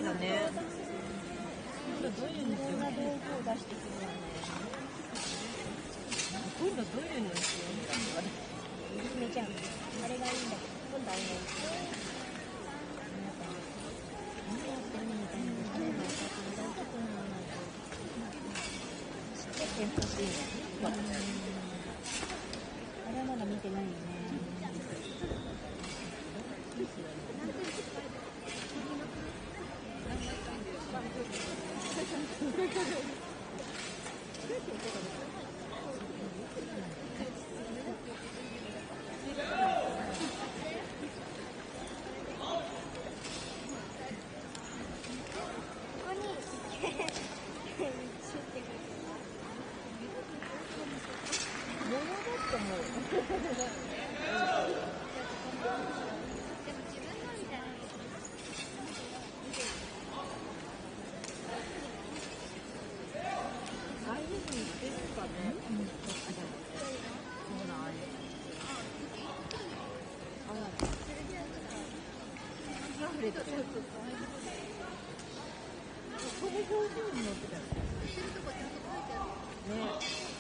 いだね。今度どういうんですよ。 いろんな道具を出してくるわね。 今度どういうんですよ。 娘ちゃん、あれがいいんだけど、今度あれがいい。何やってるみたいなことが分かって大丈夫なのなんて。知っててほしいね。あれはまだ見てないよね。 ああいうのにですかね。ほら、あれ。パンフレット。この表情に載ってたよね。ね。